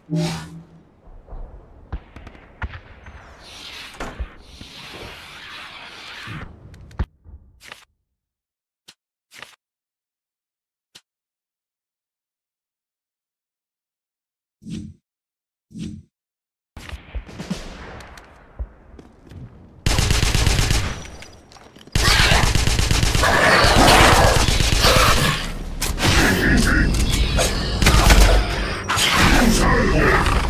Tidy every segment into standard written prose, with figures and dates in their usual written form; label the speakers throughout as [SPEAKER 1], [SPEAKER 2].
[SPEAKER 1] Inside.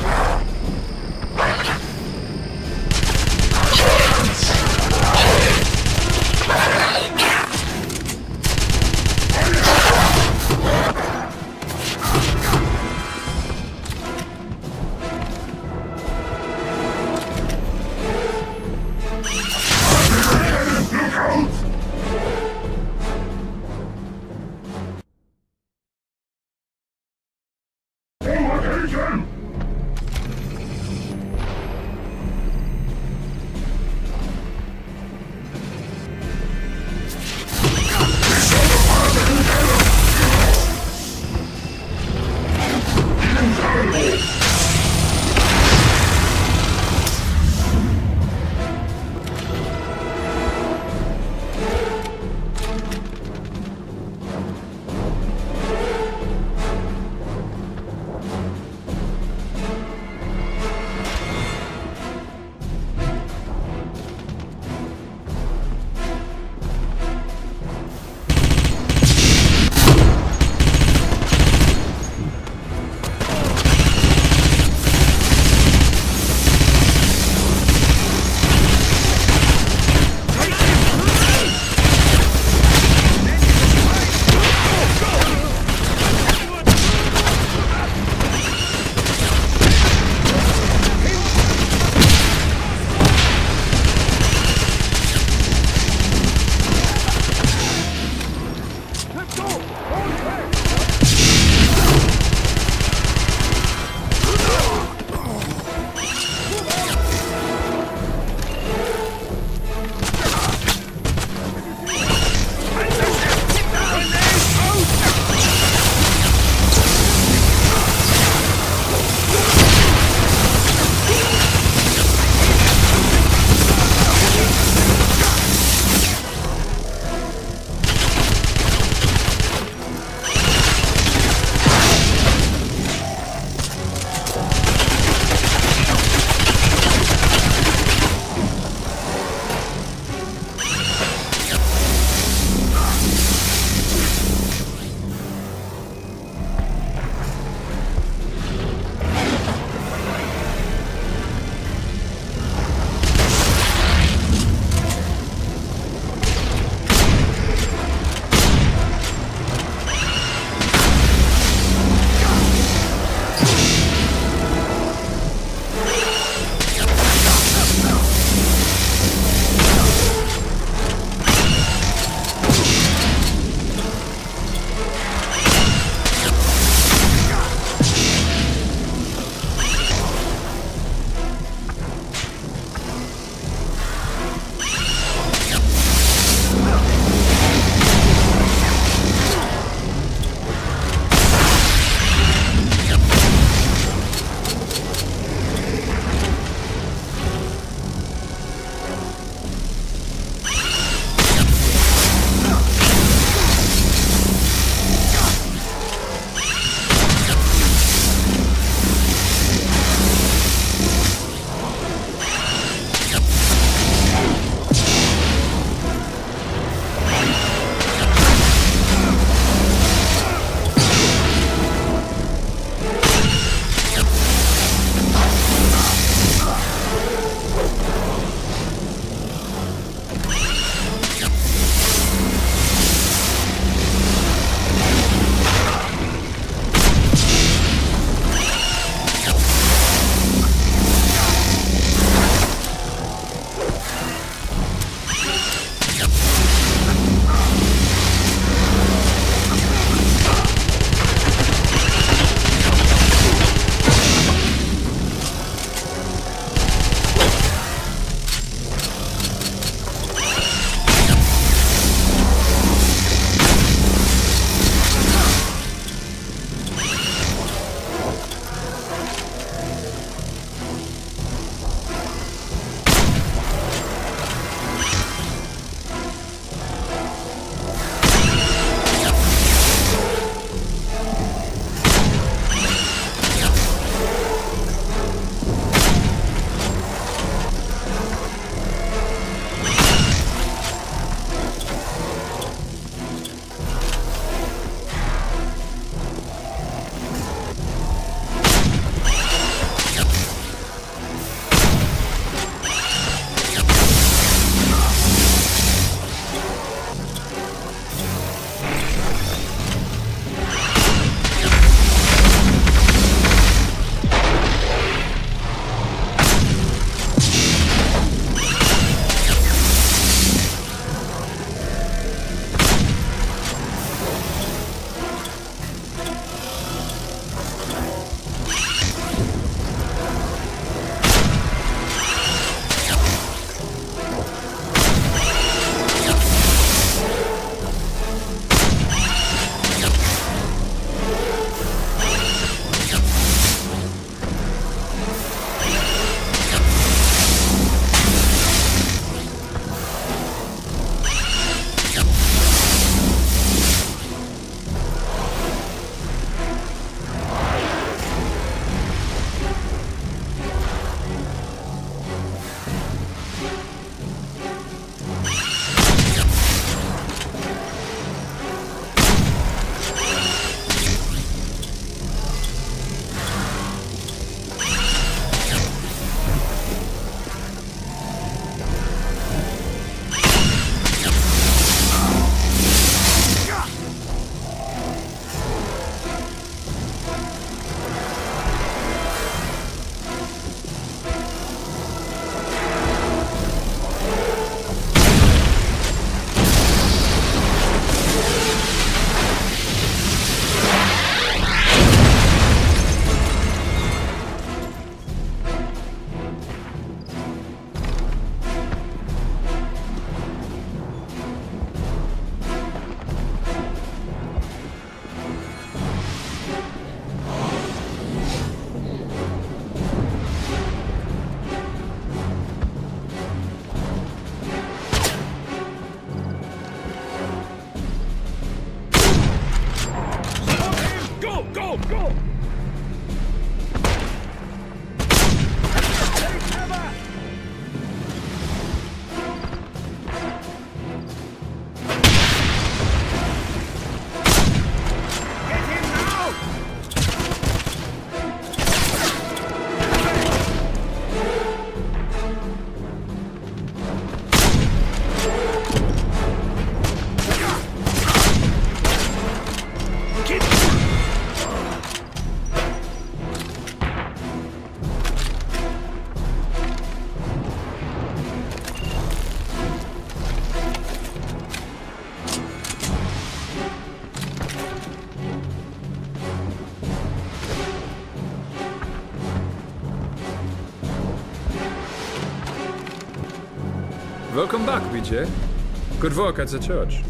[SPEAKER 1] Welcome back, BJ. Good work at the church.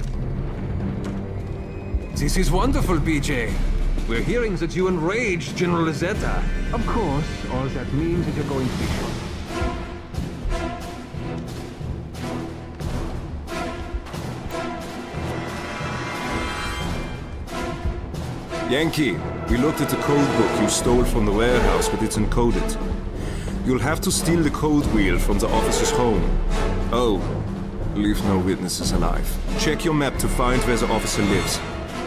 [SPEAKER 2] This is wonderful, BJ. We're hearing that you enraged General Zeta. Of course, all that means is you're going to be shot.
[SPEAKER 3] Yankee, we looked at the code book you stole from the warehouse, but it's encoded. You'll have to steal the code wheel from the officer's home. Oh, leave no witnesses alive. Check your map to find where the officer lives.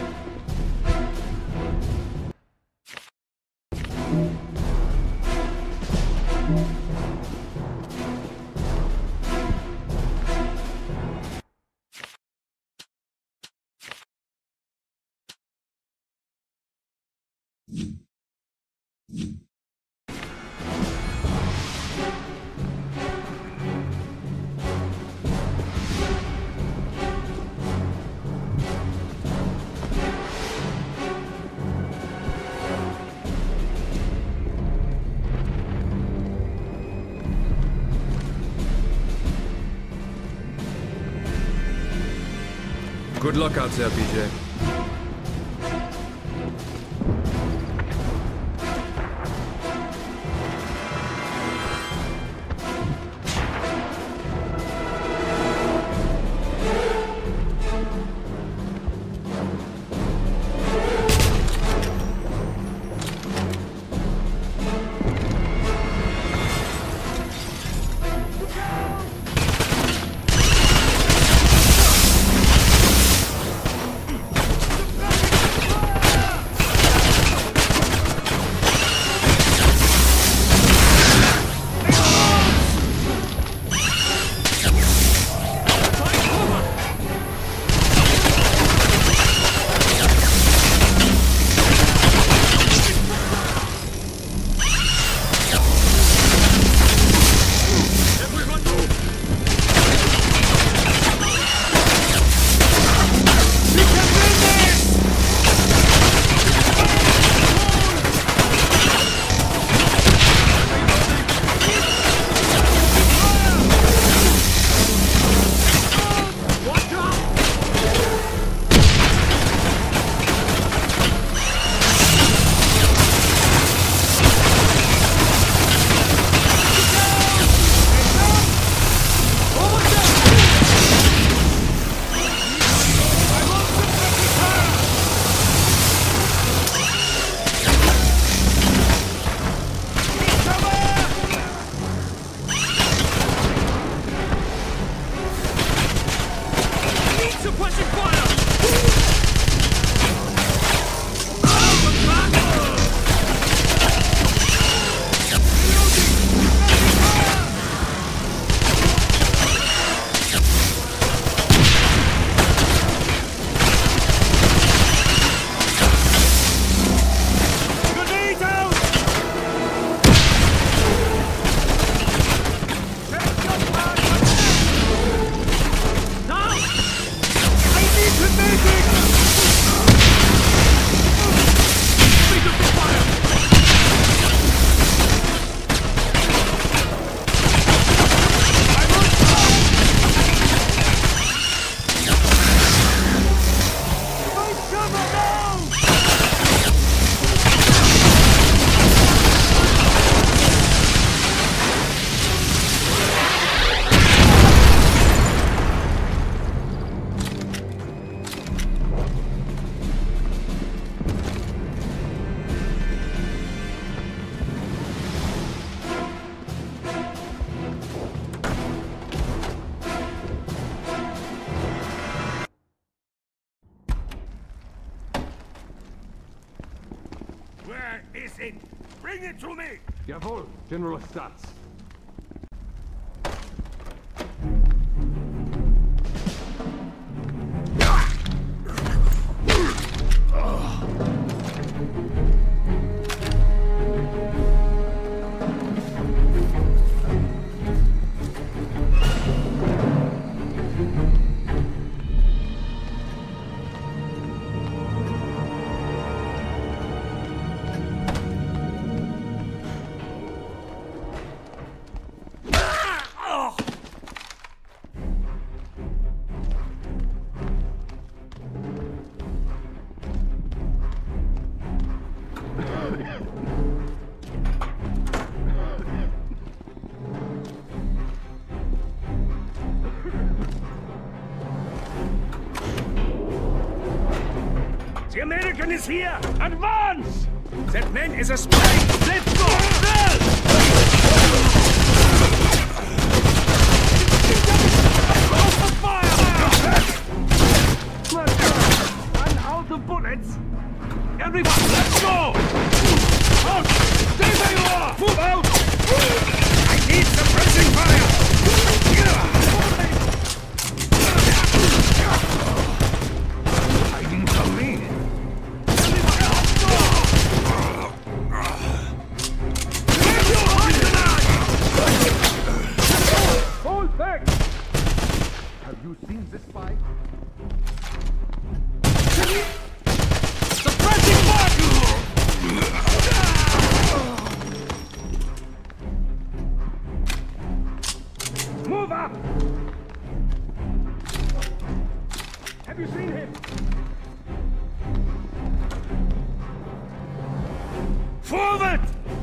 [SPEAKER 1] Good luck out there, BJ.
[SPEAKER 4] Where is it? Bring it to me!
[SPEAKER 2] Jawohl, General Stats.
[SPEAKER 4] The American is here! Advance! That man is a spy! Let's go! Well! Open fire! Run out of bullets! Everyone, let's go! Out! Stay where you are! Move out! I need suppressing fire! Hiding from me! Hold back! Have you seen this spy? Suppressing fire! Move up! Have you seen him? Forward!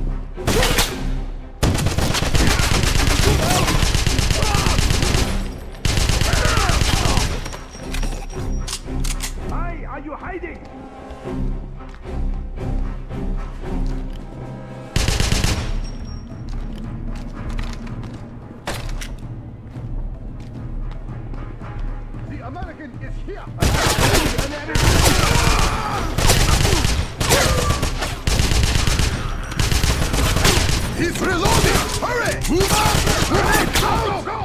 [SPEAKER 4] Why are you hiding? The American is here!
[SPEAKER 5] He's reloading! Hurry! Move up! Hurry! Go! Go!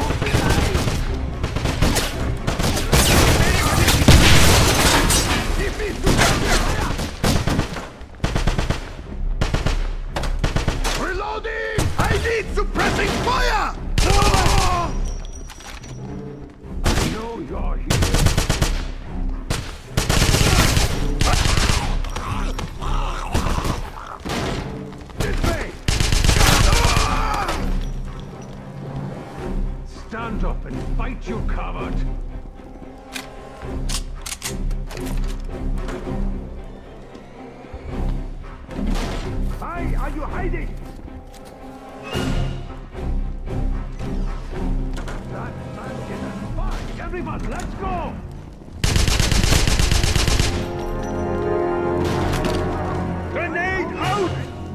[SPEAKER 5] Reloading! I need suppressing fire!
[SPEAKER 4] I know you're here. This way! Stand up and fight, you coward! Why are you hiding? That man is a spy! Everyone, let's go! Grenade out!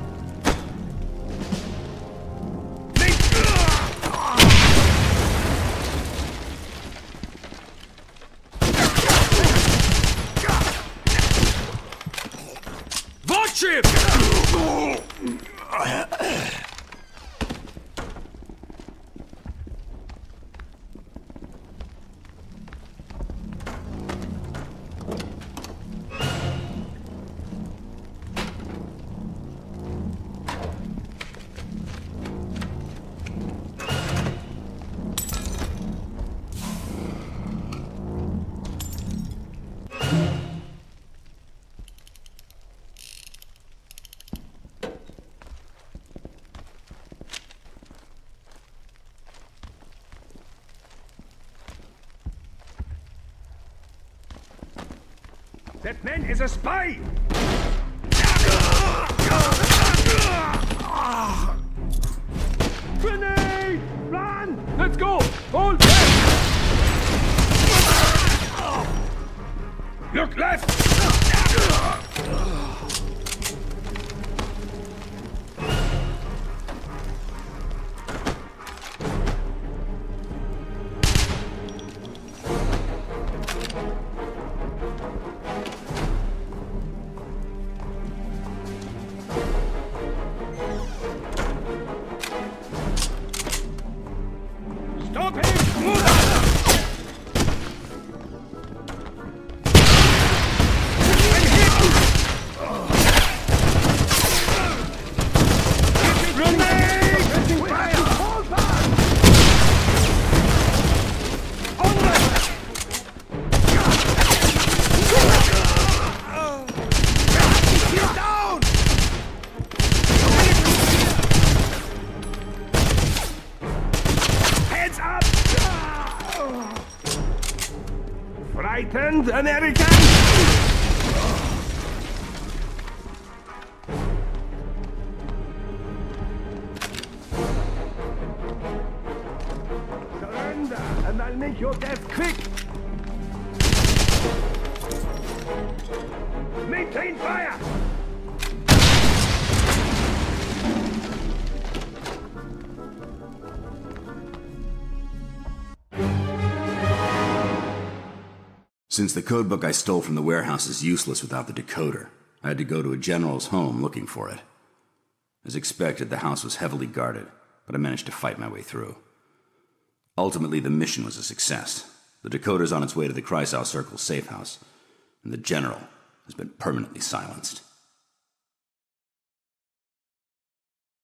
[SPEAKER 4] Watch him! That man is a spy! Grenade! Run! Let's go! Hold back! Look left! Stop him! Move out! Frightened American? Surrender, and I'll make your death quick!
[SPEAKER 6] Since the codebook I stole from the warehouse is useless without the decoder, I had to go to a general's home looking for it. As expected, the house was heavily guarded, but I managed to fight my way through. Ultimately, the mission was a success. The decoder's on its way to the Kreisau Circle safe house, and the general has been permanently silenced.